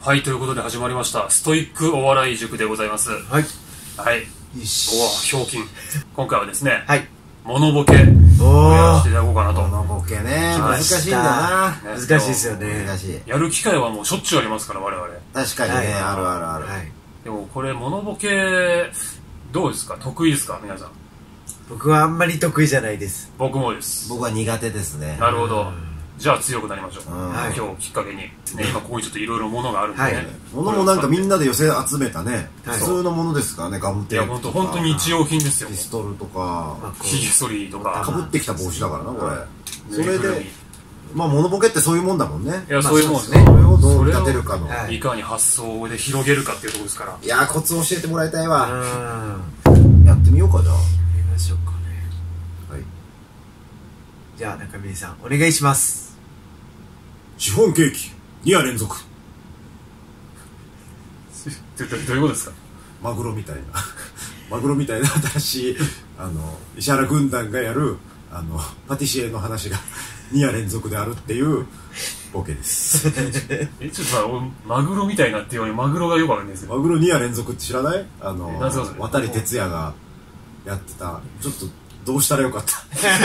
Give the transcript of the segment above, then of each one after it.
はい、ということで始まりましたストイックお笑い塾でございます。はいはい。 よし。 おわ、ひょうきん。今回はですね、 はい、 モノボケをやらせていただこうかなと。 モノボケね、 来ま難したしいんだよな。 難しいですよね。 難しい。 やる機会はもうしょっちゅうありますから、我々。 確かにね、 はいあるあるある。 はい、 でもこれモノボケどうですか、得意ですか皆さん。 僕はあんまり得意じゃないです。 僕もです。 僕は苦手ですね。 なるほど。じゃあ強くなりましょう。 うんはい、 今日きっかけに、ね、今ここにちょっといろいろものがあるんでね、 はい物もなんかみんなで寄せ集めたね、 はい普通のものですからね、ガムいやテープとか本当日用品ですよ。 ピストルとかまあこうヒゲ剃りとかかぶってきた帽子だからな、これ。それぬいぐるみ。 でまあモノボケってそういうもんだもんね。 いや、そういうもんですまあね。 それをどう立てるかの。 はいいかに発想で広げるかっていうところですから。 いやー、コツ教えてもらいたいわ。 うん、 やってみようか、じゃあ。 やりましょうかね。 はい。 じゃあ中峰さんお願いします。 シフォンケーキ2夜連続。 どういうことですか。 マグロみたいなマグロみたいな新しい石原軍団がやるパティシエの話が2夜連続であるっていうボケですちょっとさ、マグロみたいなっていうよりマグロがよくあるんですよ。 マグロ2夜連続って知らない？ 何すかそれ。 渡哲也がやってた。ちょっとどうしたらよかった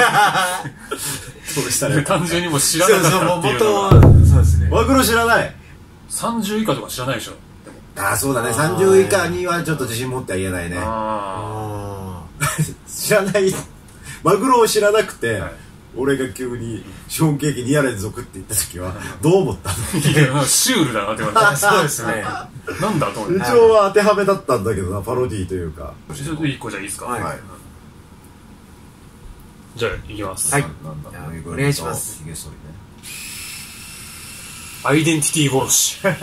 どうしたらよかっ単純にもう知らなかったっていうのが。 そうですね。 た。マグロ知らない？ 30以下とか知らないでしょ。でもああ、そうだね。30以下にはちょっと自信持っては言えないね。 あ知らないマグロを知らなくて、 はい、 俺が急にシフォンケーキ2夜連続って言った時はどう思ったの？ いや、シュールだなって言われて。 そうですね。 なんだと思って。 一応は当てはめだったんだけどな、パロディーというか。 ちょっと1個じゃいいですか。 はいはい。 じゃあいきます。 はいなんだじゃあぬいぐるみとお願いしますひげ剃りね。 アイデンティティ殺し。 はい、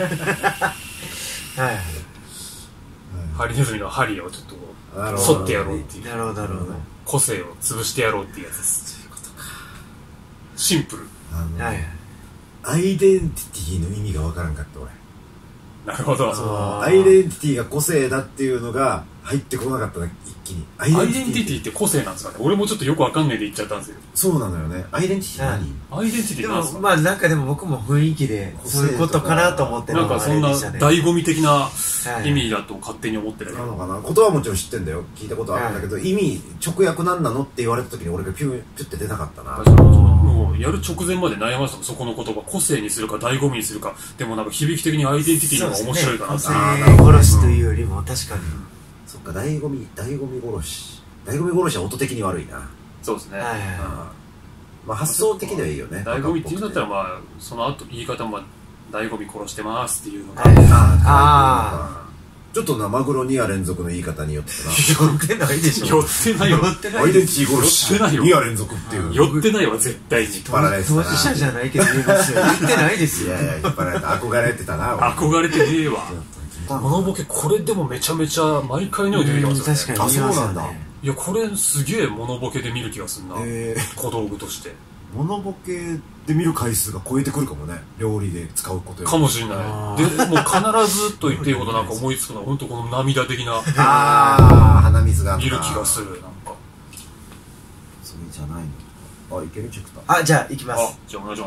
ハリネズミの針をちょっとこなるほどう剃ってやろうっていう。 なるほどなるほど。 個性を潰してやろうっていうやつです。そういうことか。シンプル。 はい、 アイデンティティの意味がわからんかった俺。 なるほど。 アイデンティティが個性だっていうのが入ってこなかったな、一気に。アイアイデンティティって個性なんですかね。俺もちょっとよくわかんないで言っちゃったんですよ。 そうなのよね。アイデンティティ何？ アイデンティテでィなんですか。 もまあなんかでも僕も雰囲気でそういうことかなと思ってなんかそんなあれでしたね。 醍醐味的なはい意味だと勝手に思ってるけど。 なのかな。言葉はもちろん知ってんだよ。聞いたことあるんだけど、意味、直訳なんなのって言われた時に俺がピュって出なかったな。 確かにもうやる直前まで悩ましたもん、そこの言葉。個性にするか醍醐味にするか。でもなんか響き的にアイデンティティの方が面白いかなって。 そうですね。個性殺しというよりも確かに。 そっか、醍醐味殺し。醍醐味殺しは音的に悪いな。 そうですね。 はいはいまあ発想的にはいいよね。 醍醐味っていうんだったらまあその後言い方も醍醐味殺してますっていうのがはいあちょっとな、マグロ2夜連続の言い方によって寄ってないでしょ。 寄ってないよ。 寄ってな。 ないアイデンティティ殺し寄ってないよ 2夜連続っていう。 寄ってないわ絶対に。 張られてたな当事者じゃないけど言いますよ。言ってないですよ。 いやいや、引っ張られた。憧れてたな。俺憧れてねえわ。モノボケこれでもめちゃめちゃ毎回のように出てきますよね。 確かに言いますよあそうなんだね。 いやこれすげえモノボケで見る気がすんな。小道具としてモノボケで見る回数が超えてくるかもね。料理で使うことよりかもしれない。でもう必ずと言っていいことなんか思いつくのは本当この涙的な鼻水が見る気がする。なんかそれじゃないの。あ、いけるチェックだ。 あ、じゃあ行きまあ、 す。 じゃあお願いします。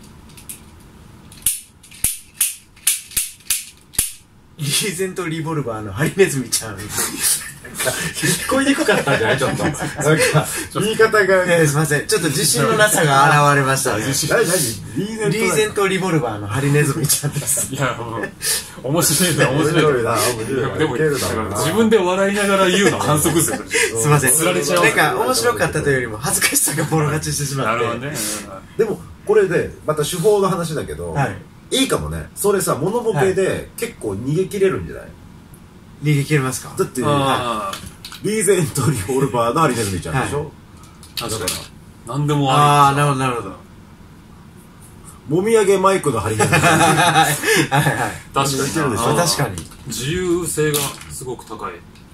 リーゼントリボルバーのハリネズミちゃん。聞こえにくかったんじゃないちょっと。なんか、 言い方が。 すいません。ちょっと自信のなさが現れましたね。 何リーゼントリボルバーのハリネズミちゃんです。 いやもう面白いな面白いな。でも自分で笑いながら言うの反則ですよ。 すいません。 釣られちゃう。 なんか面白かったというよりも恥ずかしさがボロ勝ちしてしまって。 なるほどね。 でも、これで、また手法の話だけど、いいかもね。それさ、モノボケで結構逃げ切れるんじゃない？ 逃げ切れますか？ だって、リーゼントリボルバーのハリネズミちゃんでしょ？ 確かに。何でもああ、 あり。 なるほど、なるほど。 もみあげマイクのハリネズミちゃん。 はいはい。 確かに。 確かに。 自由性がすごく高い。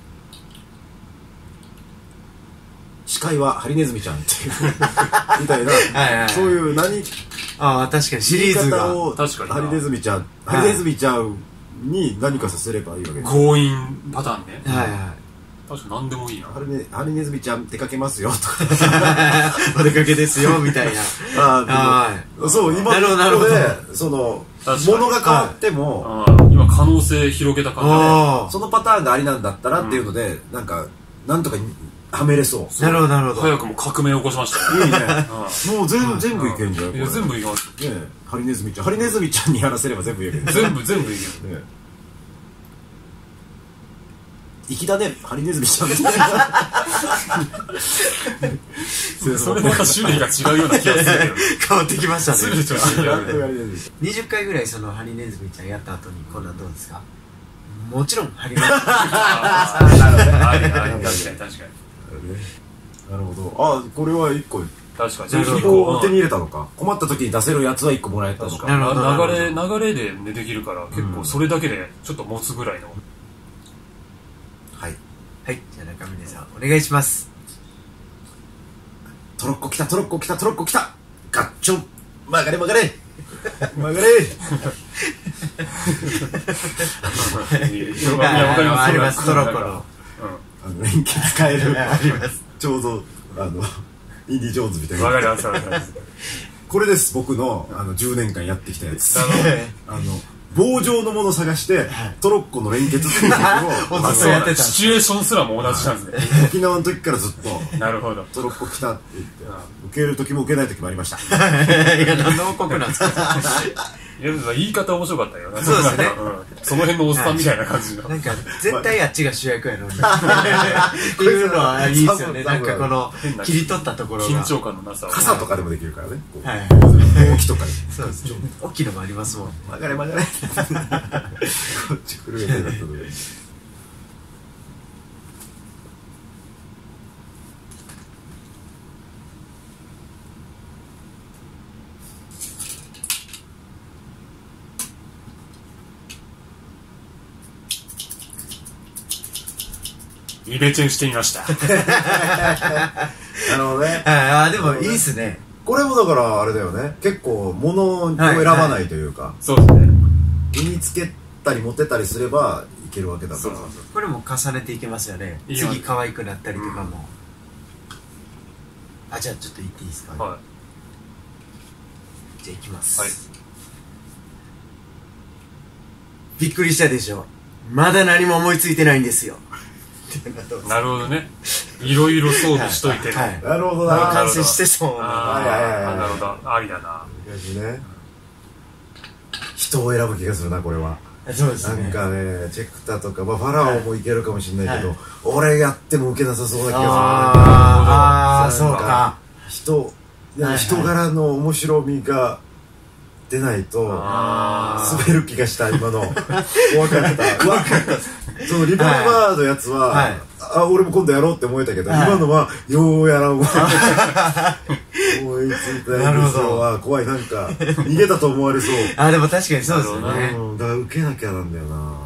司会はハリネズミちゃんっていうみたいな、 はいはいそういうああ、確かにシリーズが。 確かにハリネズミちゃん、ハリネズミちゃんに何かさせればいいわけです。 強引パターンね。 はいはい。 確かに何でもいいな。 ハリネズミちゃん出かけますよとかお出かけですよみたいな。 そう今なるほどなるほど。 でその物が変わっても今可能性広げた感じで、そのパターンがありなんだったらっていうので、なんとかはめれそう。 なるほどなるほど。 早くも革命を起こしましたね。 いいね。もう全部いけんじゃん。 いや全部いきます。 ハリネズミちゃんにやらせれば全部いける。 全部いける。 粋だね、ハリネズミちゃん。 それまた種類が違うような気がするけど。 変わってきましたね。 20 回ぐらいそのハリネズミちゃんやった後にこんなんどうですか？もちろんハリネズミちゃん。 確かに。 なるほど。これは1個確かに手に入れたのか。困った時に出せるやつは1個もらえたのか。 流れでできるから結構それだけでちょっと持つぐらいの。 はい、じゃあ中峰さんお願いします。 トロッコ来たガッチョン曲がれわかりますトロッコの連結変えるあります。ちょうどインディ・ジョーンズみたいな。 わかります。 これです、僕の10年間やってきたやつ。棒状のものを探してトロッコの連結っていうのをシチュエーションすらも同じなんですね。 沖縄の時からずっとなるほどトロッコ来たって言って受ける時も受けない時もありました。 いや何の報告なんですか？ いや言い方面白かったよ。 そうですね。 その辺のおっさんみたいな感じの。 なんか絶対あっちが主役やのにっていうのはいいですよね。なんかこの切り取ったところが緊張感のなさを。 傘とかでもできるからね。大きとかで。 そうです。大きいのもありますもん。 曲がれこっち来る予定だったので。 イベチェンしてみました。 なるほどね。 でもいいっすね。 これもだからあれだよね。結構物を選ばないというか。 そうですね。 身につけたり持てたりすればいけるわけだから。 これも重ねていけますよね。次可愛くなったりとかも。じゃあちょっと言っていいですか？ はい。 じゃあいきます。 はい。 びっくりしたでしょ。まだ何も思いついてないんですよ。 なるほどね。いろいろ装備しといて。 なるほどな。 完成してそうな。 なるほど。ありだな。 人を選ぶ気がするな、これは。 そうですね。 なんかね、チェクタとか、ファラオもいけるかもしれないけど、俺やっても受けなさそうな気がする。 そうか。 人柄の面白みが出ないと滑る気がした。今の怖かったそのリボルバーのやつは俺も今度やろうって思えたけど、今のはようやらんわ思いついたんですよ。怖い。なんか逃げたと思われそう。 でも確かにそうですよね。 だから受けなきゃなんだよな。